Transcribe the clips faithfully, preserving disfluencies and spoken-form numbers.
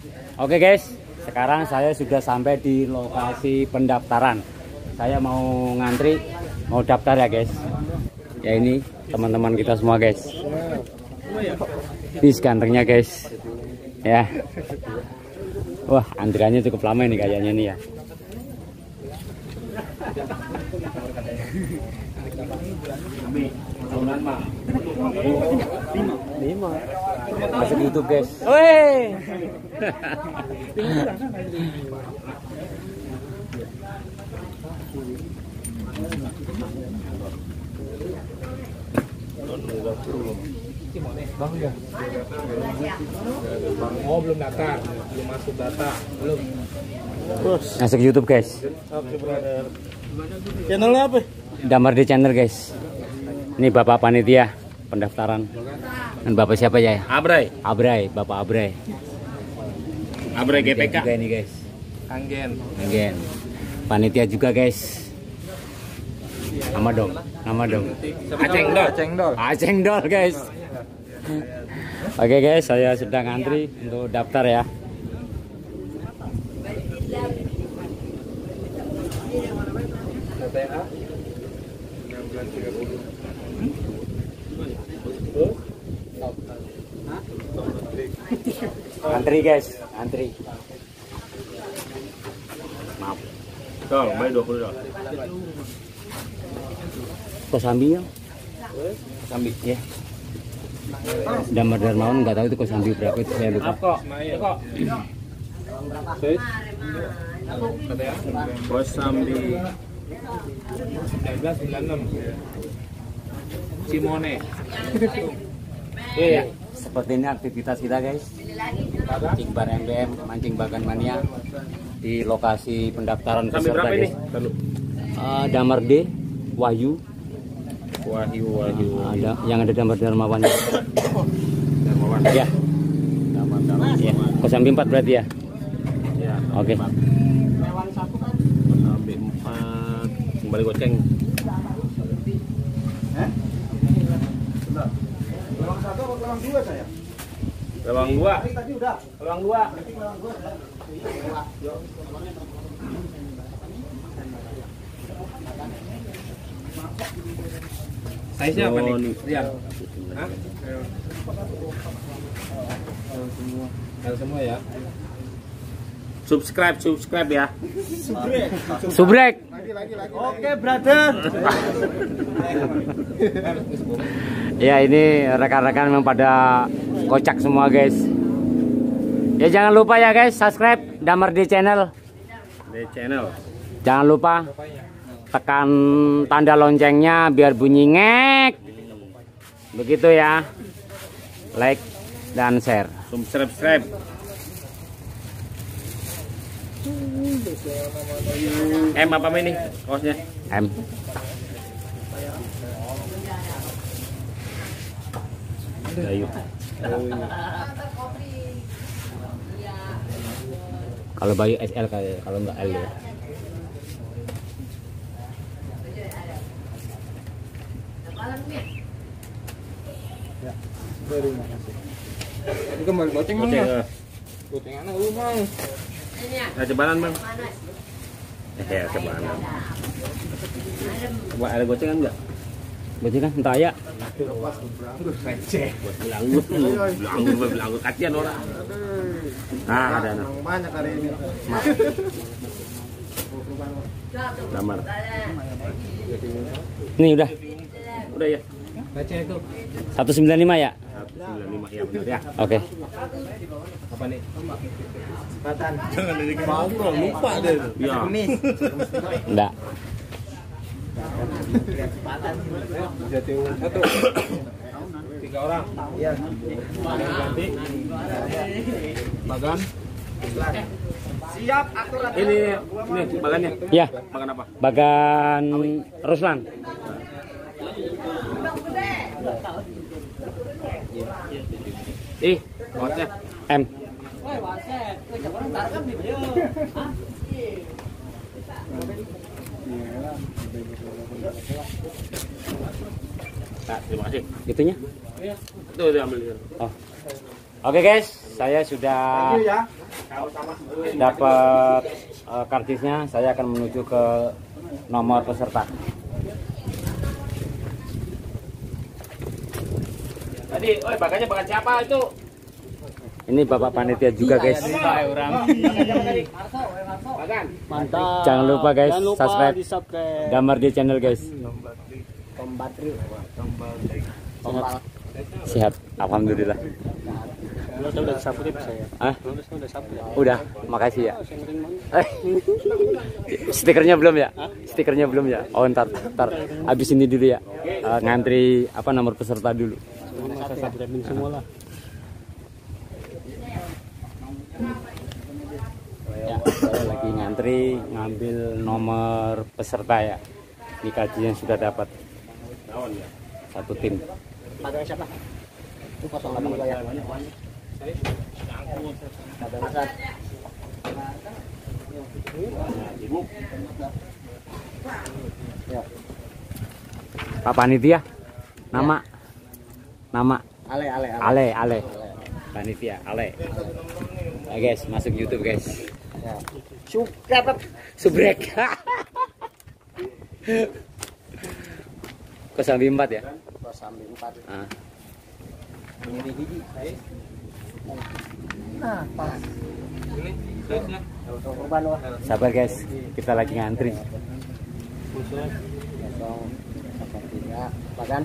Oke guys, sekarang saya sudah sampai di lokasi pendaftaran. Saya mau ngantri, mau daftar ya guys. Ya ini teman-teman kita semua guys. Ini skannernya guys. Ya. Wah, antriannya cukup lama ini kayaknya nih ya. Lima. Masuk YouTube guys. Woi. Bang ya. Oh belum daftar, belum masuk data, belum. Terus masuk YouTube guys. Oke brother. Channelnya apa? Damar di channel guys. Ini Bapak panitia pendaftaran. Dan Bapak siapa ya? Abray. Abray, Bapak Abray. Abray G P K. Juga ini guys. Anggen. Anggen. Panitia juga guys. Nama dong, nama dong. Aceng Dol. Aceng Dol. Aceng Dol guys. Oke guys, saya sedang antri untuk daftar ya. Antri guys, antri. Maaf. Dol, bayar dua puluh dol. Kosambi ya? Kosambi ya. Damar Darmawan nggak tahu itu Kosambi berapa itu saya lupa. Kok? Kok? Kosambi sembilan belas sembilan puluh enam. Simone. Iya. Seperti ini aktivitas kita guys. Mancing bar M B M, mancing bagan mania di lokasi pendaftaran peserta guys. Uh, Damar D, Wahyu. Wahyu, Wahyu. Uh, ada yang ada Damar Darmawan. Darmawan. Ya. Damar Darmawan. Ya. Kosambi empat berarti ya. Ya. Oke. Kosambi empat. Kembali goceng. Eh? Lewang satu atau lewang dua saya? Lewang dua. Tadi udah. Lewang dua. Size-nya apa nih? Lihat. Hah? Semua. Ada semua ya. Subscribe, subscribe ya. Subrek. Subrek. Oke, brother. Ya ini rekan-rekan memang pada kocak semua guys. Ya jangan lupa ya guys, subscribe Damar di channel. Di channel. Jangan lupa tekan tanda loncengnya biar bunyi ngek. Begitu ya. Like dan share. Subscribe. M apa ini kaosnya? M. Ayo. Kalau Bayu S L kayak, kalau enggak L ya. Ini kembali goceng bang ya? Goceng anak lu bang. Nah, cebanan bang. Eh, cebanan. Coba ada gocengan enggak? Gocengan entah ya. Receh. Buat belanggut lu. Belanggut, belanggut. Kasihan orang. Nah, ada anak. Banyak hari ini. Maaf. Damar. Ini udah. Udah ya? Receh itu. seratus sembilan puluh lima ya? seratus sembilan puluh lima ya benar ya. Oke. Apa nih? Kesempatan. Jangan dari mau bro, lupa deh. Ya. Kemis. Enggak. Kesempatan. Satu. Tiga orang. Iya. Ganti. Bagan. Siap aturan. Ini ini bagannya. Ya, Bagan apa? Bagan Ruslan. Ih, kaosnya. M. Nah, terima kasih. Itunya? Itu udah ambil. Oh. Oke guys, saya sudah dapat uh, kartisnya. Saya akan menuju ke nomor peserta. Tadi, oi, baganya bagan siapa itu? Ini bapak panitia juga guys. Mantap. Jangan lupa guys, Jangan lupa subscribe di subscribe. Damar di channel guys. Tombatri. Sehat, alhamdulillah. Udah udah subscribe saya. Ah, Udah subscribe. udah, makasih ya. Eh, stikernya belum ya? Stikernya belum ya? Oh ntar, ntar abis ini dulu ya. Uh, ngantri apa nomor peserta dulu. Saya subscribe semua lah. Ya, saya lagi ngantri ngambil nomor peserta ya. Ini kajian sudah dapat satu tim. Baganya siapa? Itu kosong delapan dua ya. Ada Hasan. Ya. Pak panitia, nama, nama, Ale ale Ale, Ale, panitia, Ale. Ya guys, masuk YouTube guys. Ya. Suka Subrek. Kosambi empat ya? sampai empat. Ah. Ini gigi. Nah, pas. Ini sausnya. Korban wah. Sabar guys, kita lagi ngantri. Kosong delapan tiga. Bagan.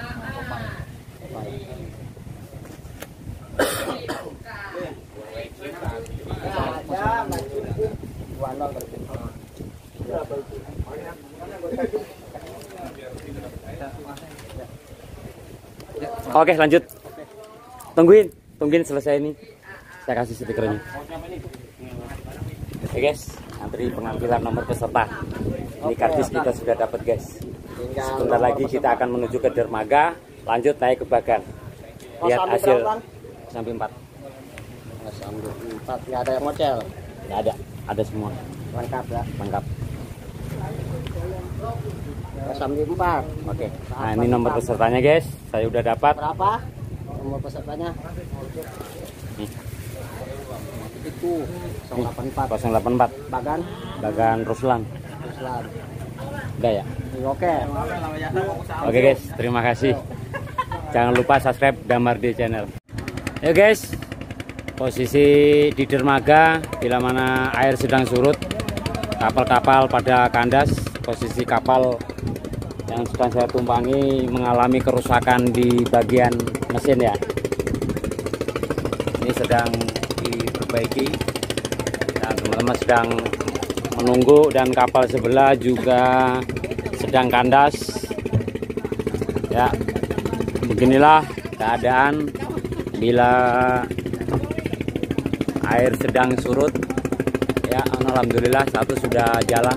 Oke lanjut. Tungguin, tungguin selesai ini. Saya kasih stikernya. Oke guys, antri pengambilan nomor peserta. Ini kartis kita sudah dapat guys. Sebentar lagi kita akan menuju ke dermaga, lanjut naik ke bagan. Lihat hasil sampai empat. Sampai empat. Nggak ada yang model. Nggak ada, ada semua. Lengkap ya. Lengkap. Sampai empat. Oke. Nah ini nomor pesertanya guys. Saya udah dapat. Berapa? Nomor pesertanya? Nih. Itu nol delapan empat. nol delapan empat. Bagan? Bagan Ruslan. Ruslan. Udah ya? Oke. Oke guys, terima kasih. Jangan lupa subscribe Damar di channel. Ya guys, posisi di dermaga bila mana air sedang surut, kapal-kapal pada kandas. Posisi kapal yang sedang saya tumpangi mengalami kerusakan di bagian mesin ya. Ini sedang diperbaiki dan teman-teman sedang menunggu, dan kapal sebelah juga sedang kandas ya. Beginilah keadaan bila air sedang surut ya. Alhamdulillah satu sudah jalan.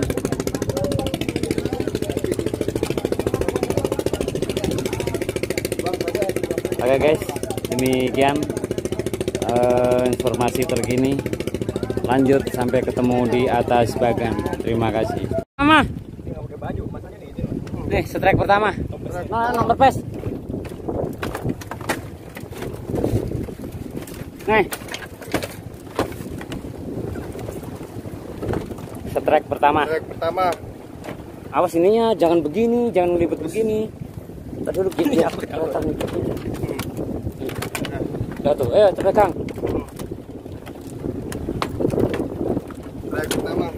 Oke guys, demikian uh, informasi terkini. Lanjut sampai ketemu di atas bagan. Terima kasih. Mama. Nih, strike pertama. Nah, nomor pes. Nih. Strike pertama. Strike pertama. Awas ininya, jangan begini, jangan libet begini. Kita duduk gitu ya. Udah tuh, ayo terpegang. Strike pertama.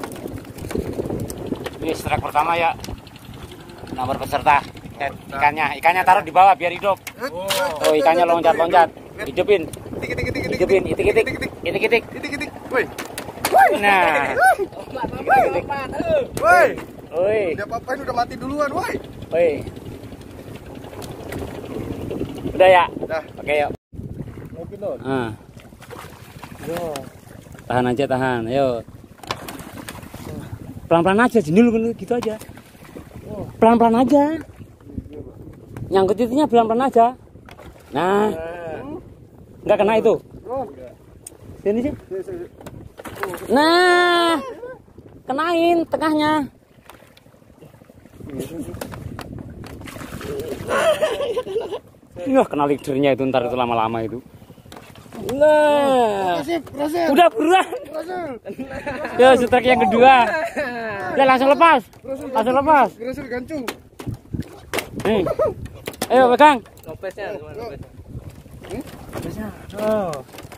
Ini strike pertama ya. Nomor peserta. Eh, ikannya, ikannya taruh di bawah biar hidup. Oh, ikannya loncat-loncat. Hidupin. Hidupin, itik-itik. Itik-itik. Itik-itik. Woi. Nah. Woi. Woi. Dia apa-apain udah mati duluan, woi. Woi. Udah ya? Udah. Oke, yuk. Ah. Tahan aja, tahan. Ayo. Pelan-pelan aja, jendul gitu aja. Pelan-pelan aja. Nyangkut itunya pelan-pelan aja. Nah. Enggak kena itu. Sini sih. Nah. Kenain tengahnya. Wah, kena leadernya itu ntar itu lama-lama itu. Nah. Berhasil, berhasil. Udah buruan. Berhasil. Yo, strike yang kedua. Udah langsung lepas. Langsung lepas. Berhasil gancung. Nih. Ayo pegang. Lopesnya gimana lopesnya? Lopesnya. Oh.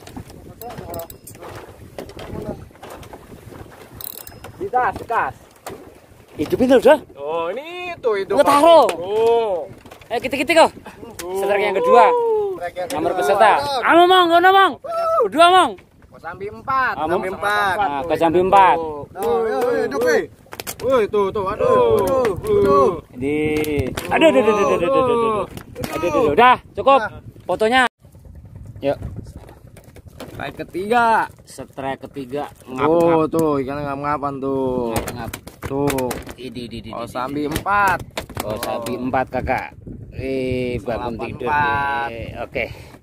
Ditas, ditas. Hidupin tuh udah. Oh, ini tuh itu. Nggak taruh. Oh. Ayo kita-kita kok. Strike yang kedua. Strike yang Nomor kedua. peserta. Amo mong, kono mong. Berdua mong. Kosambi empat. Amo Sampai empat. Nah, ke Jambi empat. Oh, yo, yo, hidup, weh. Woi, tuh tuh aduh. Aduh. Di. Aduh, aduh, aduh, aduh, aduh, aduh, aduh. Aduh, aduh, udah, cukup. Fotonya. Yuk. Strike ketiga. Strike ketiga. Oh, tuh ikan ngap-ngapan tuh. Ngap-ngap. Tuh. Idi, idi, idi. Kosambi empat. Oh, sapi empat kakak. Eh, bangun Salapan tidur. empat. Eh, Oke.